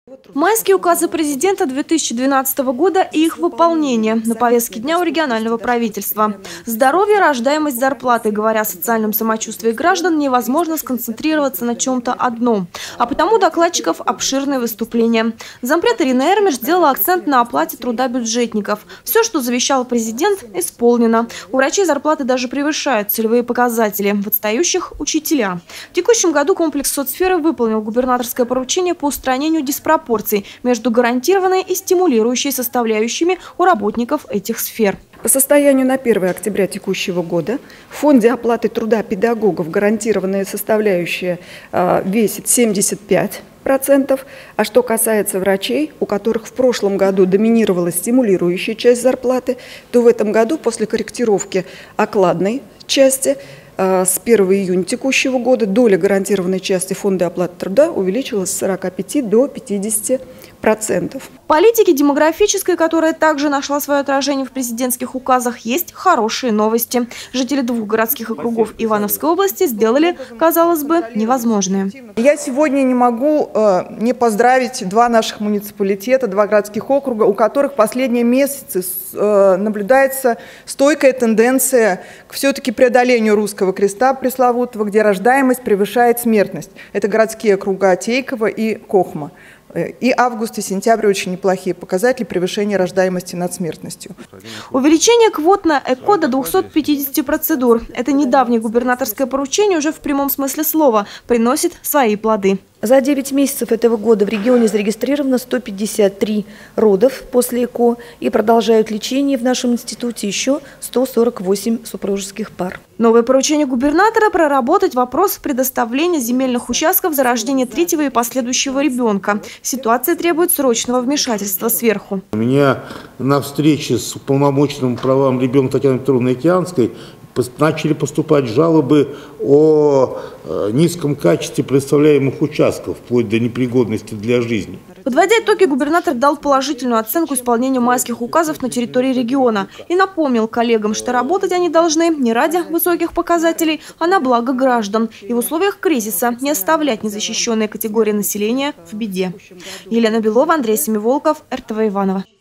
Майские указы президента 2012 года и их выполнение на повестке дня у регионального правительства. Здоровье, рождаемость, зарплаты. Говоря о социальном самочувствии граждан, невозможно сконцентрироваться на чем-то одном. А потому у докладчиков обширное выступление. Зампред Ирина Эрмиш сделала акцент на оплате труда бюджетников. Все, что завещал президент, исполнено. У врачей зарплаты даже превышают целевые показатели. В отстающих – учителя. В текущем году комплекс соцсферы выполнил губернаторское поручение по устранению диспропорций между гарантированной и стимулирующей составляющими у работников этих сфер. По состоянию на 1 октября текущего года в фонде оплаты труда педагогов гарантированная составляющая весит 75%, а что касается врачей, у которых в прошлом году доминировала стимулирующая часть зарплаты, то в этом году после корректировки окладной части с 1 июня текущего года доля гарантированной части фонда оплаты труда увеличилась с 45 до 50%. Политике демографической, которая также нашла свое отражение в президентских указах, есть хорошие новости. Жители двух городских округов Ивановской области сделали, казалось бы, невозможное. Я сегодня не могу не поздравить два наших муниципалитета, два городских округа, у которых последние месяцы наблюдается стойкая тенденция к все-таки преодолению русского креста пресловутого, где рождаемость превышает смертность. Это городские округа Тейково и Кохма. И август, и сентябрь очень неплохие показатели превышения рождаемости над смертностью. Увеличение квот на ЭКО до 250 процедур. Это недавнее губернаторское поручение уже в прямом смысле слова приносит свои плоды. За 9 месяцев этого года в регионе зарегистрировано 153 родов после ЭКО и продолжают лечение в нашем институте еще 148 супружеских пар. Новое поручение губернатора – проработать вопрос предоставления земельных участков за рождение третьего и последующего ребенка. Ситуация требует срочного вмешательства сверху. У меня на встрече с уполномоченным по правам ребенка Татьяной Петровной Океанской начали поступать жалобы о низком качестве представляемых участков, вплоть до непригодности для жизни. Подводя итоги, губернатор дал положительную оценку исполнению майских указов на территории региона и напомнил коллегам, что работать они должны не ради высоких показателей, а на благо граждан и в условиях кризиса не оставлять незащищенные категории населения в беде. Елена Белова, Андрей Семиволков, РТВ Иваново.